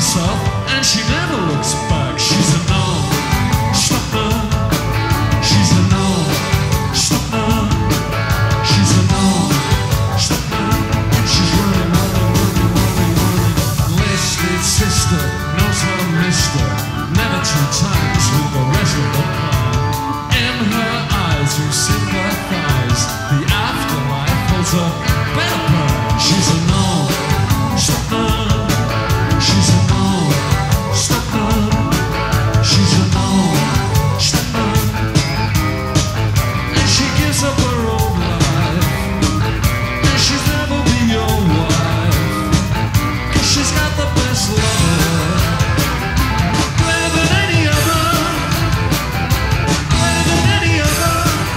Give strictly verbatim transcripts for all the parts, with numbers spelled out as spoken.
south and she never looks back. She's a gnome, stop her. She's a gnome, stop her. She's a gnome, stop her. And she's running, running, running, running, running. Listed sister knows her mister. Never two times with the rest of the plan. In her eyes you sympathize. The afterlife holds a better plan. She's a gnome, stop her. She's a gnome, stop her. She's a gnome, stop her. And she gives up her old life. And she'll never be your wife. Cause she's got the best lover. Better than any other. Better than any other.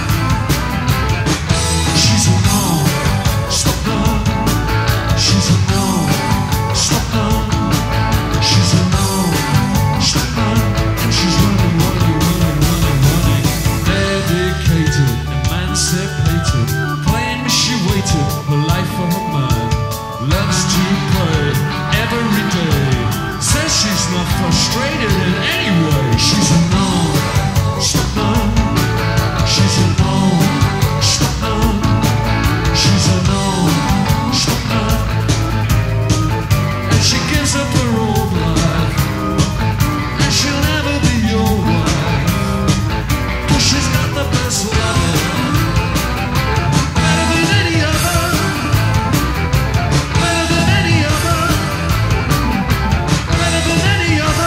She's a gnome, stop her. She's a gnome, stop her. She's a gnome, stop her. And she's running, running, running, running, running. Dedicated, emancipated. Claims she waited her life for her man. Loves to pray every day. Says she's not frustrated in any way. She's a gnome, stop her. She's a gnome, stop her. She's a gnome, stop her. And she gives up her old life. And she'll never be your wife. Cause she's got the best lover. Better than any other. Better than any other. Better than any other.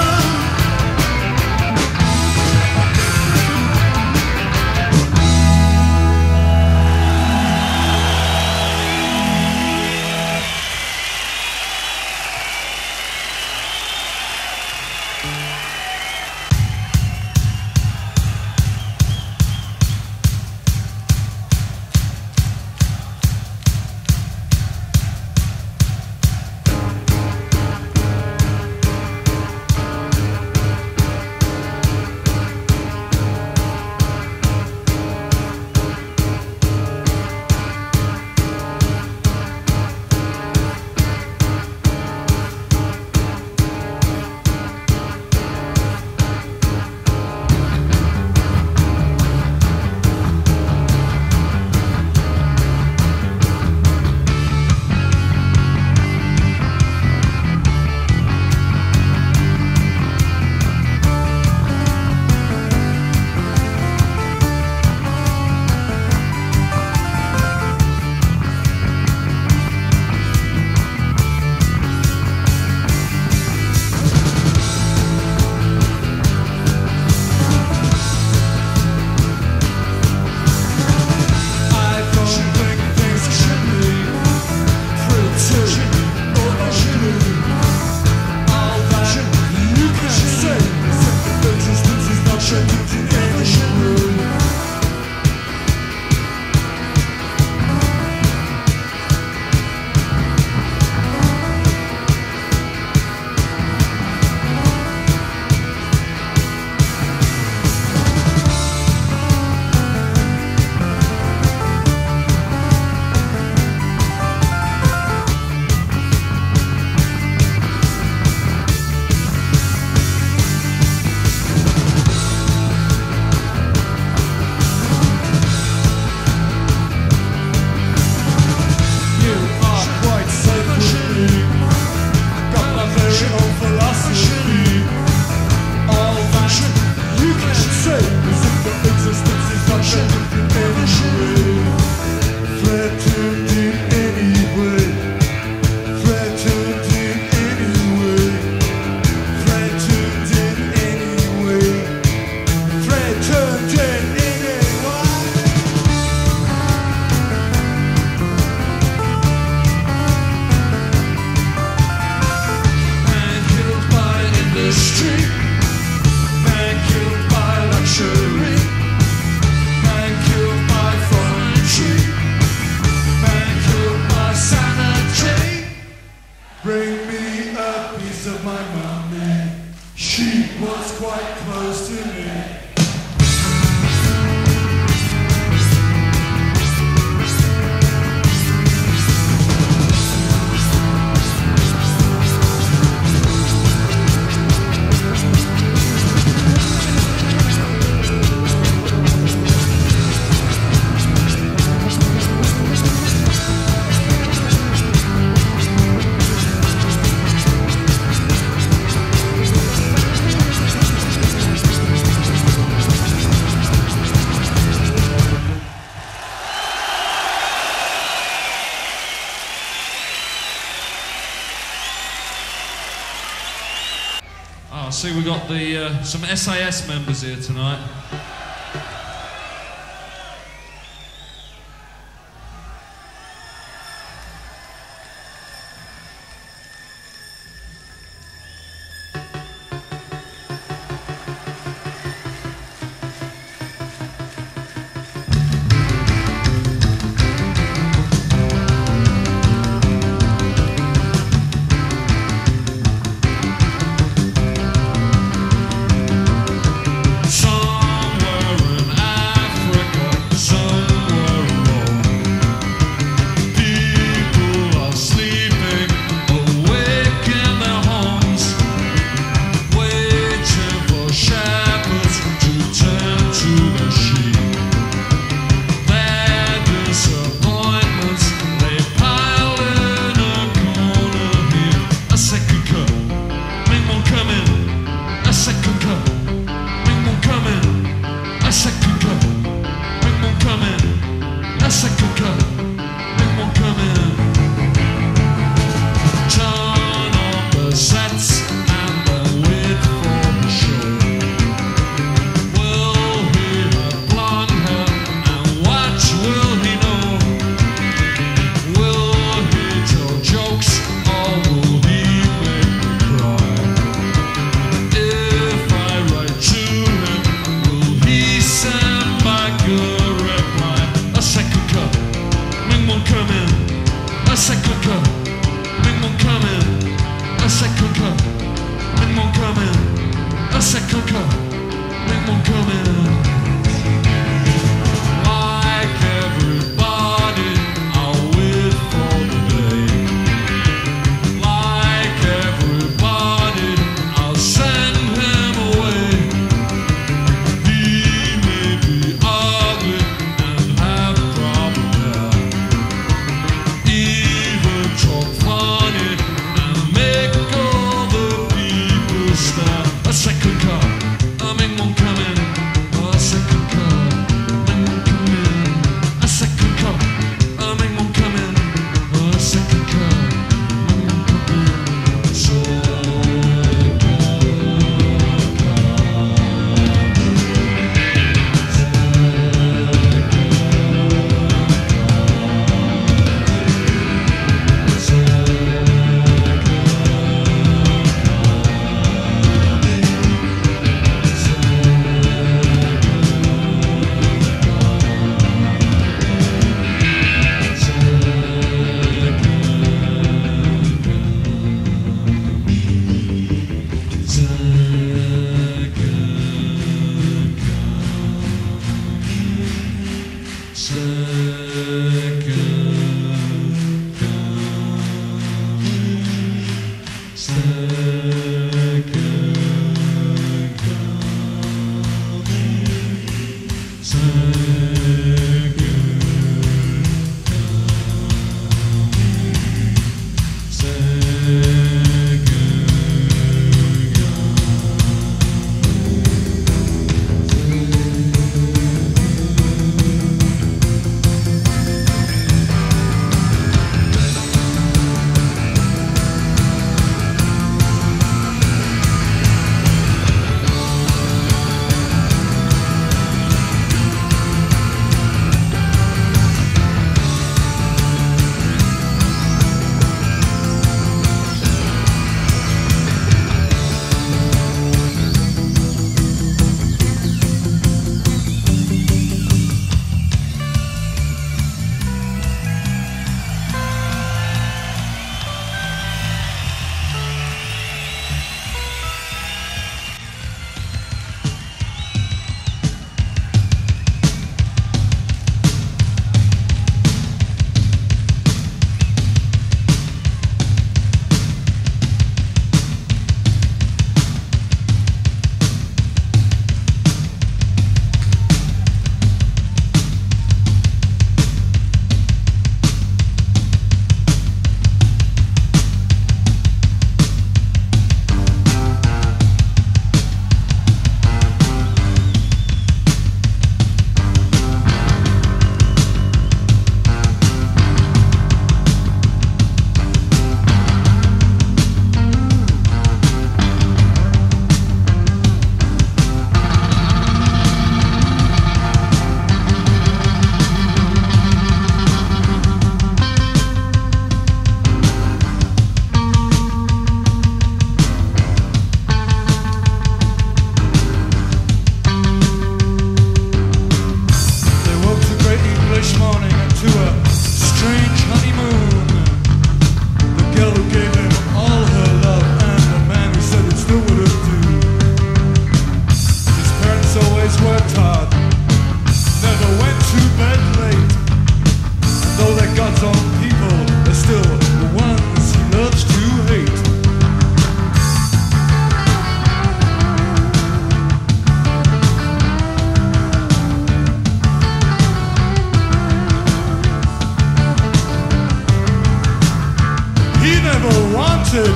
I see we got the uh, some S A S members here tonight.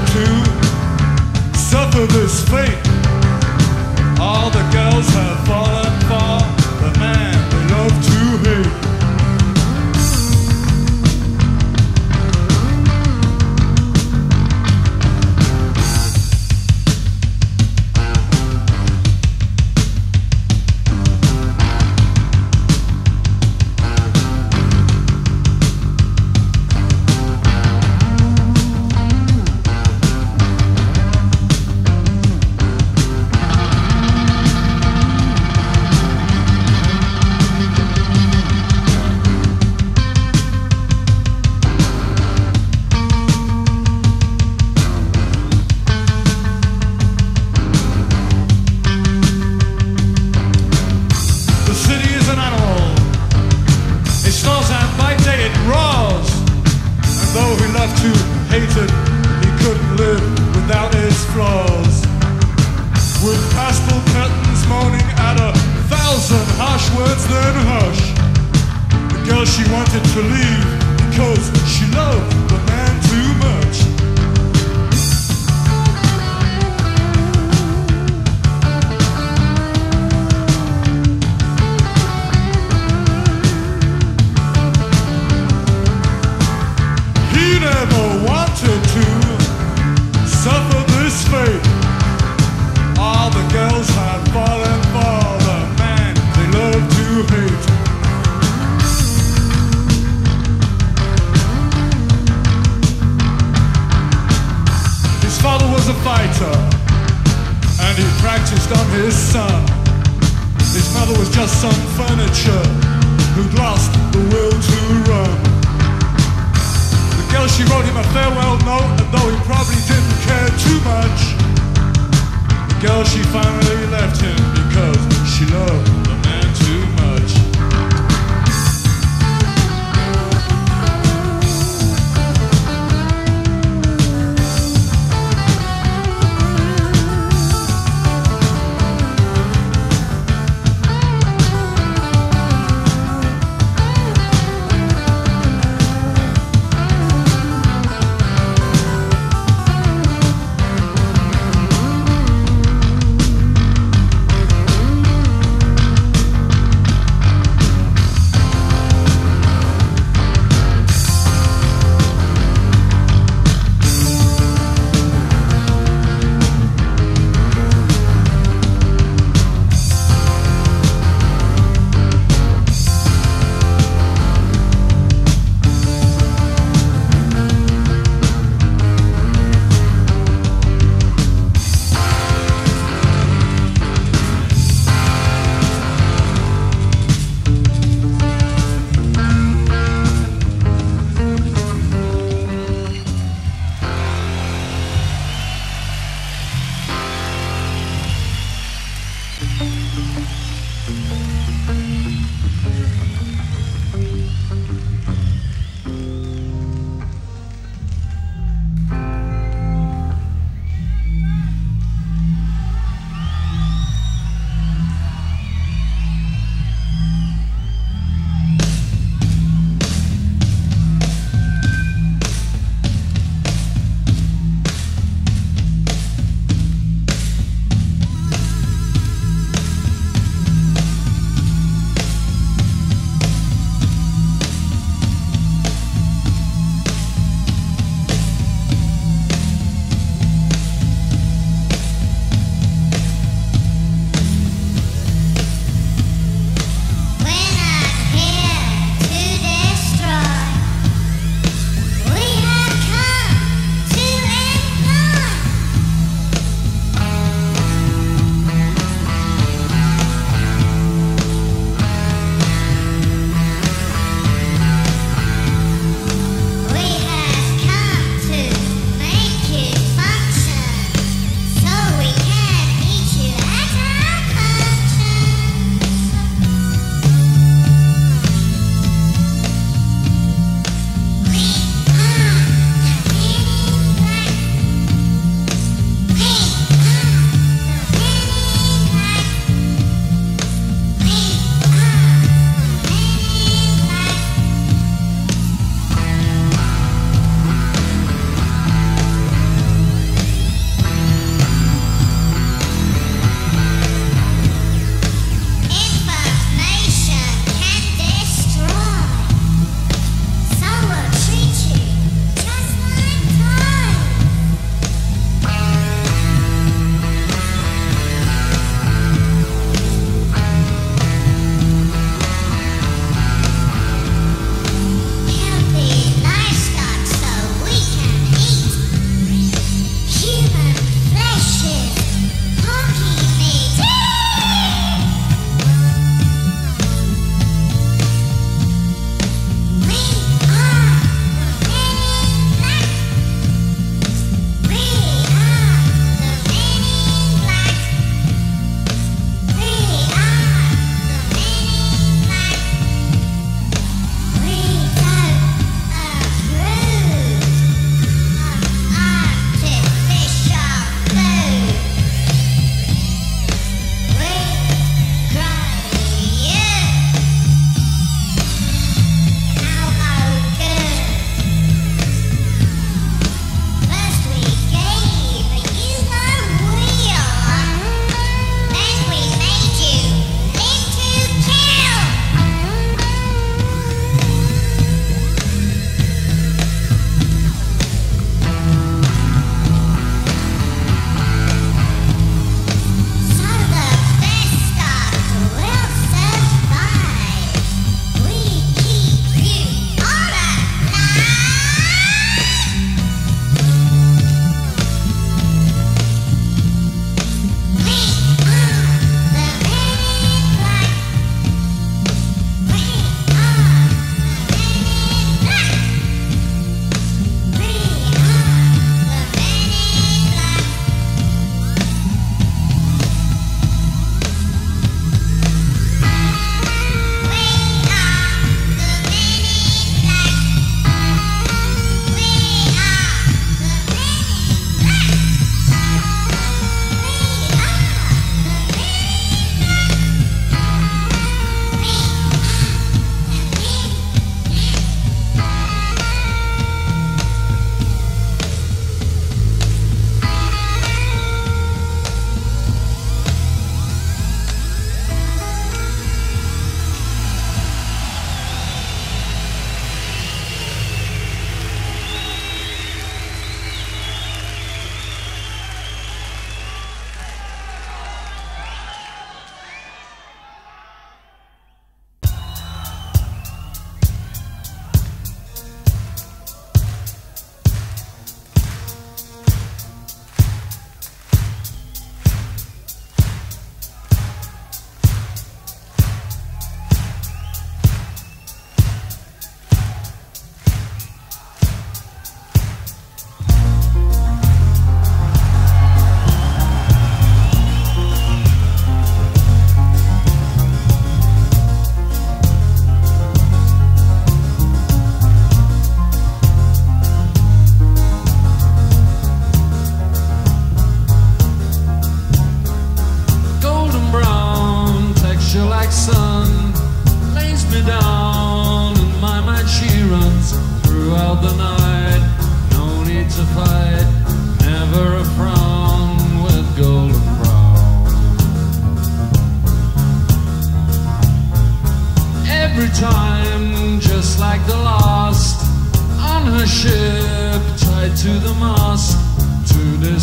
to suffer this fate. All the girls have fallen for the man they love to hate.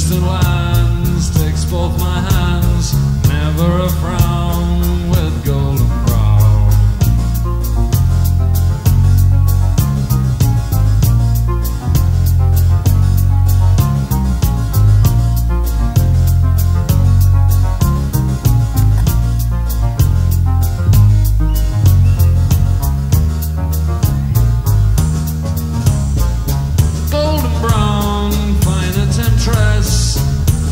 distant lands, takes both my hands, never a frown, with golden brow. Golden brown, fine a temptress,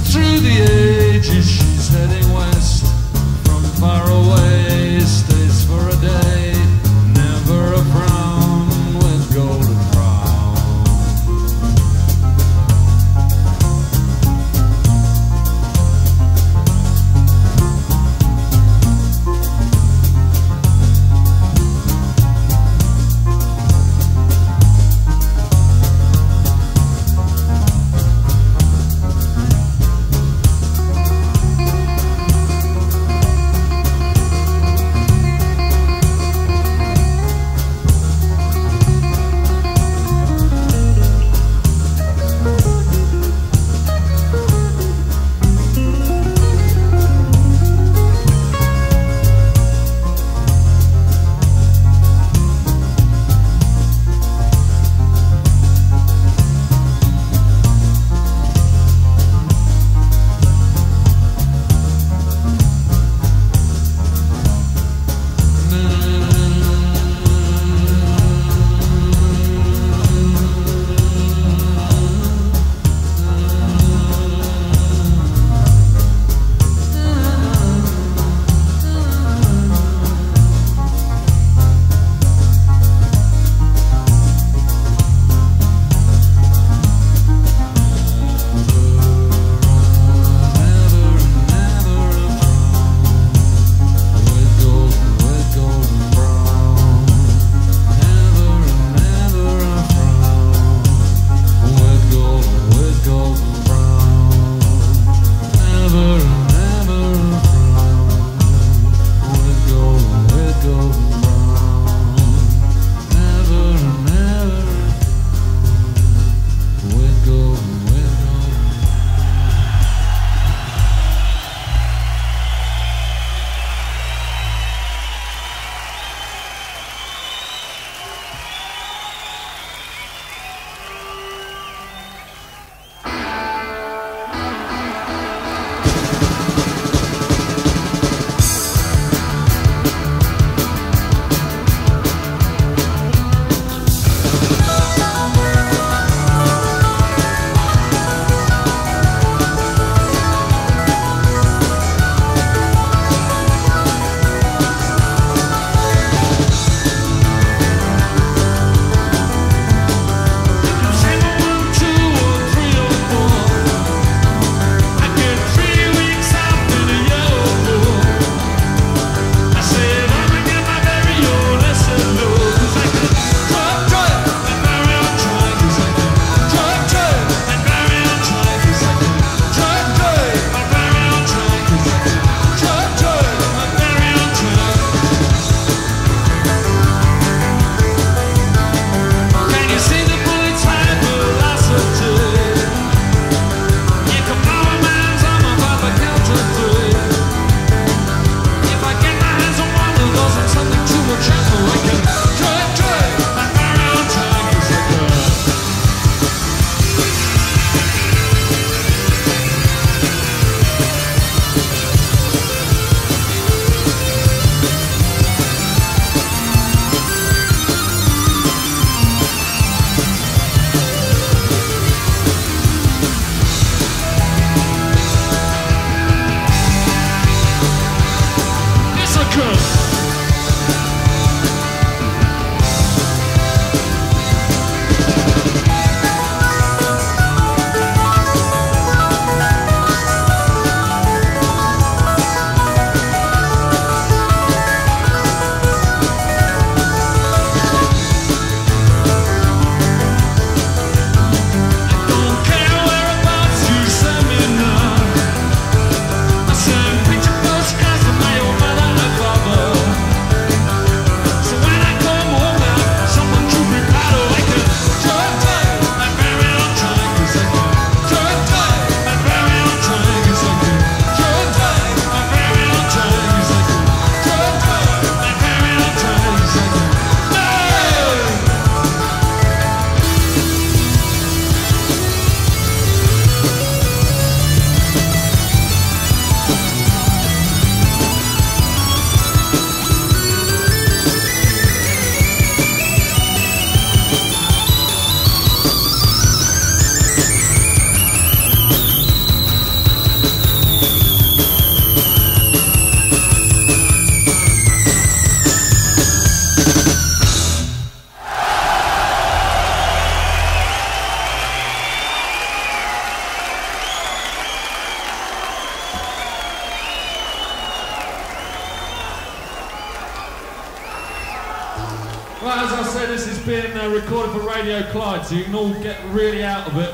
as I said, this has been uh, recorded for Radio Clyde, so you can all get really out of it.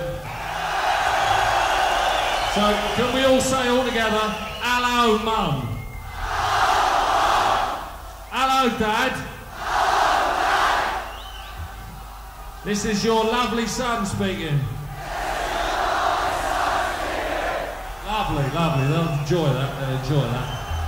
So, can we all say all together, hello, Mum? Hello, Dad? Hello, Dad? This is your lovely son speaking. Lovely, lovely, they'll enjoy that, they'll enjoy that.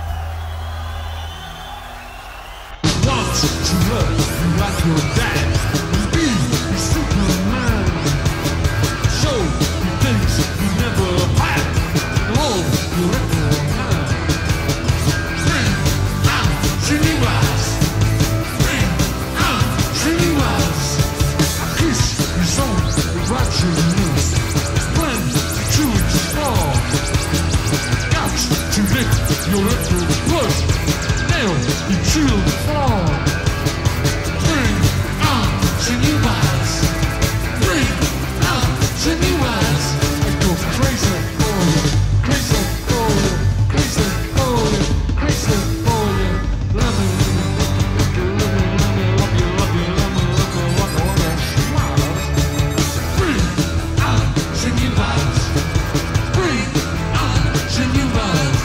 Want to love you like your dad. Be a Superman. Show you things you never had. All you ever had. Bring out your new eyes. Bring out your new eyes. Kiss your soul right your knees. When the truth fall. Got to lick your little push. Nail you chill the fall. Bring out your new eyes. Bring out your new eyes. I go crazy for you, crazy for you, crazy for you, crazy for you. Love me, love you, love you, love you, love you, love me, love me, love me, love me, smile. Bring out your new eyes. Bring out your new eyes.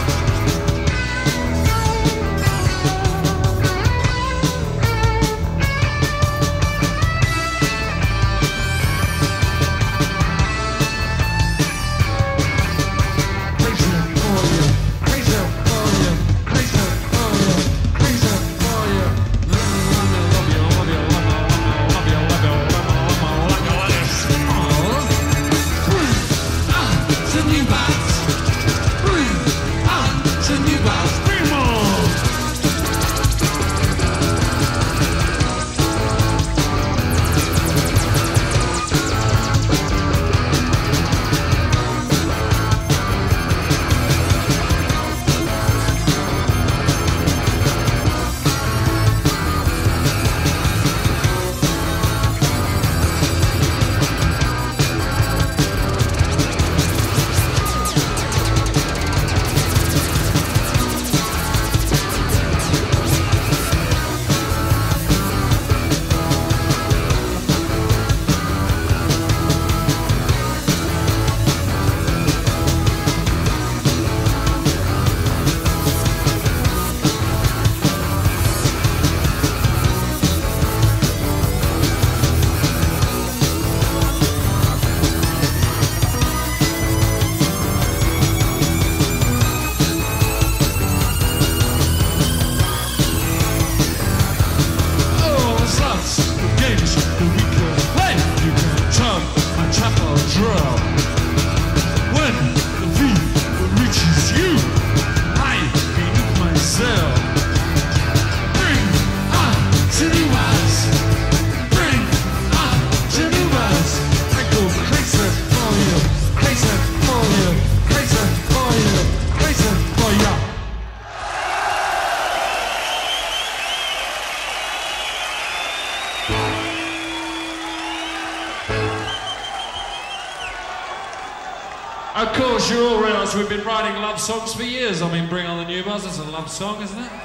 Of course, you all realise we've been writing love songs for years. I mean, Bring On the New Buzz, it's a love song, isn't it?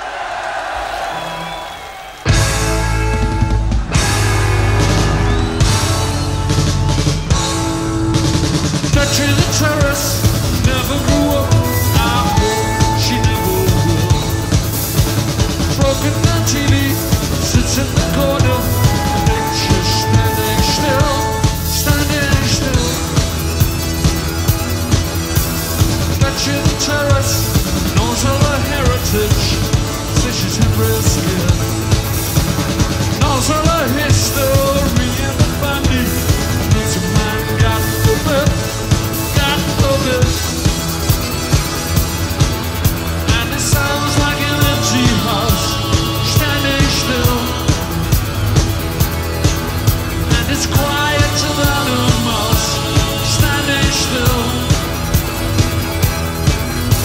Touching the terrace, never grew up. I hope she never will. Broken down T V, sits in the corner. Picture standing still, standing still. Touching the terrace, knows all her heritage. Says she's Henry's skin. Knows all her history and the family. Knows a man got the bit. And it sounds like an empty house, standing still. And it's quieter than a mouse, standing still.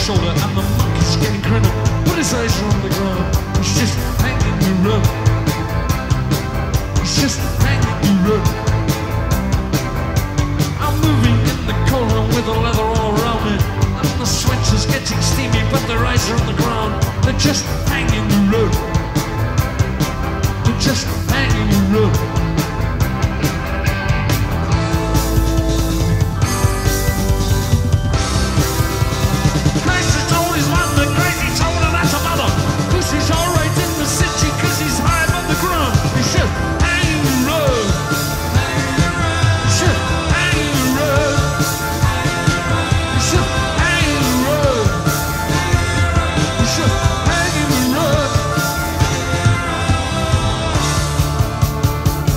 shoulder and the monkey's getting grinner, but his eyes are on the ground. He's just hanging the rope. He's just hanging the rope. I'm moving in the corner with the leather all around me, and the sweats is getting steamy, but their eyes are on the ground. They're just hanging the rope. They're just hanging the rope. He's alright in the city cause he's high above the ground. He's just hanging the road. He's just hanging the road. He's just hanging the road. He's just hanging the road.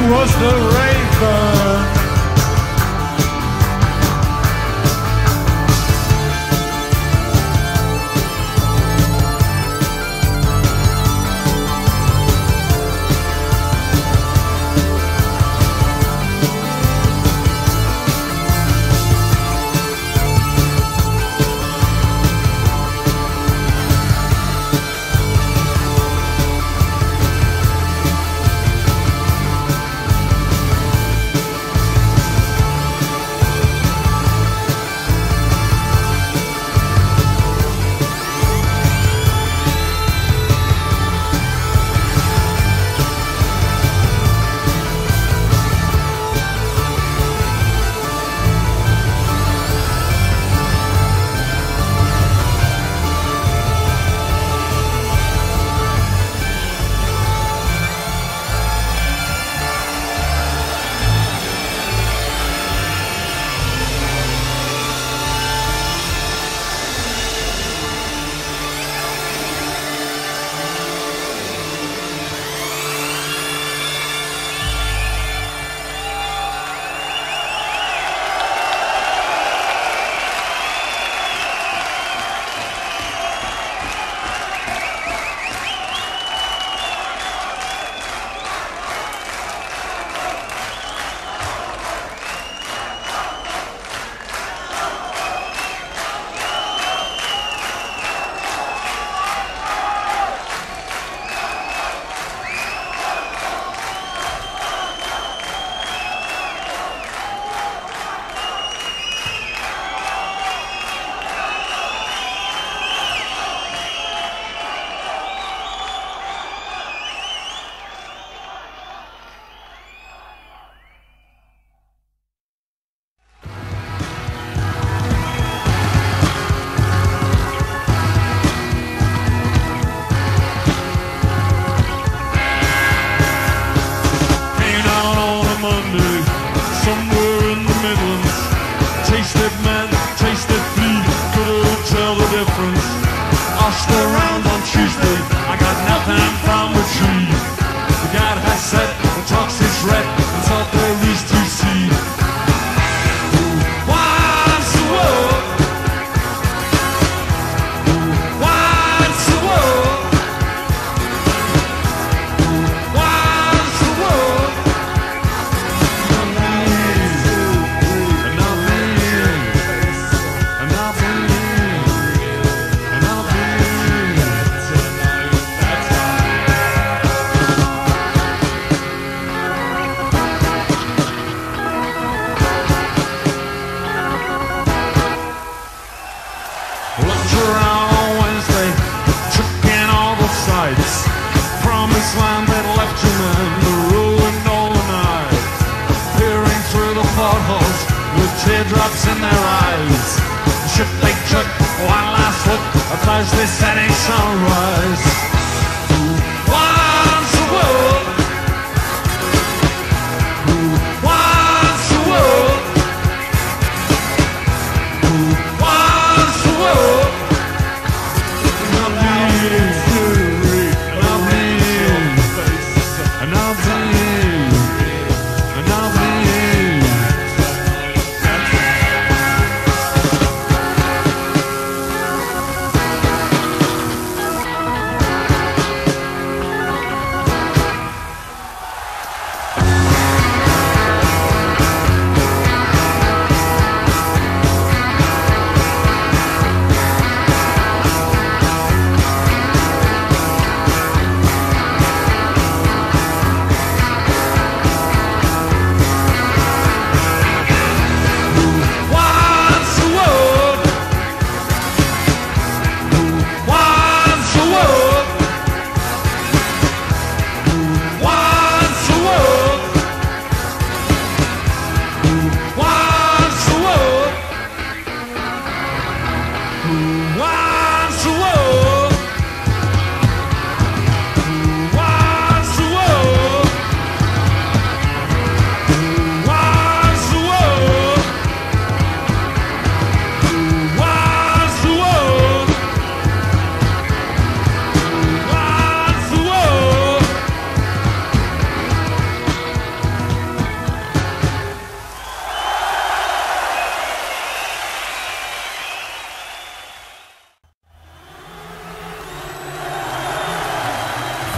was the raven. Teardrops in their eyes. Should they took one last look across the setting sunrise? Who wants the world? Who wants the world? Who wants the world? Not me, not me, not me, not me.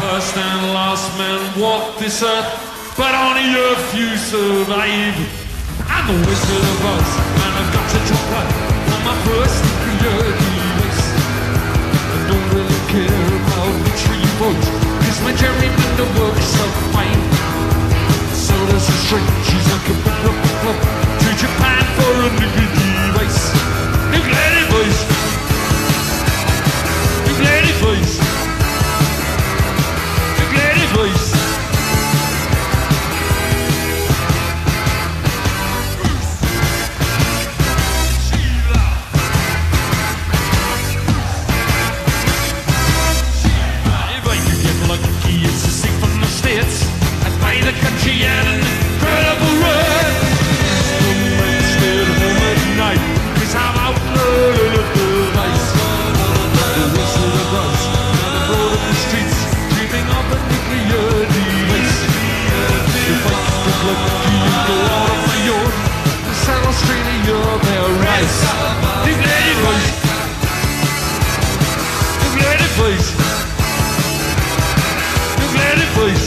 first and last men walk this earth, but only a few survive. I'm the Wizard of Oz, and I've got to drop out on my first nuclear device. I don't really care about the tree vote, cause my gerrymander works so fine. So there's a string, she's like a big club club to Japan for a nuclear device. Nuclear device. Nuclear device. Nuclear device. The country and an incredible run. Don't stay at home at night, cause I'm out loaded up the ice. The whistle of us and the road of the streets, dreaming of a nuclear device. If I could look lucky and go out of my yard and sell Australia their rice. Nuclear device. Nuclear device. Nuclear device.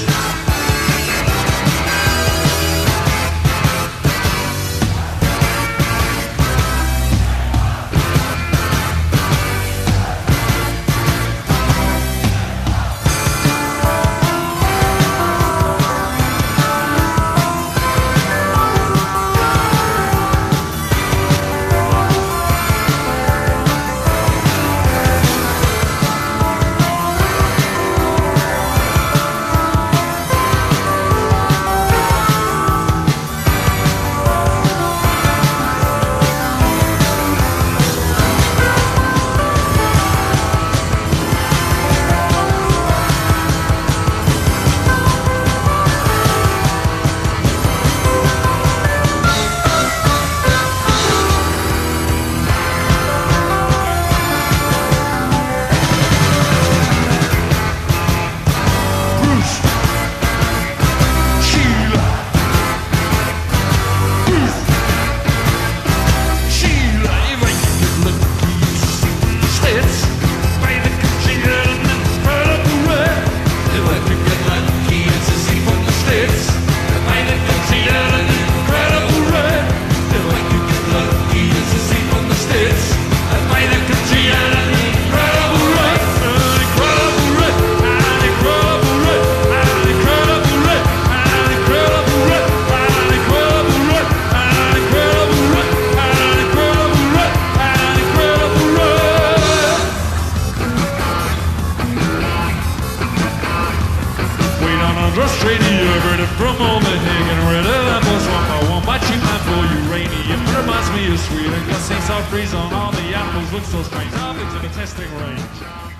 From all the hanging red apples, one by one, my cheap man for uranium. Reminds me of Sweden, cause things are freeze on all the apples look so strange. I've been to the testing range.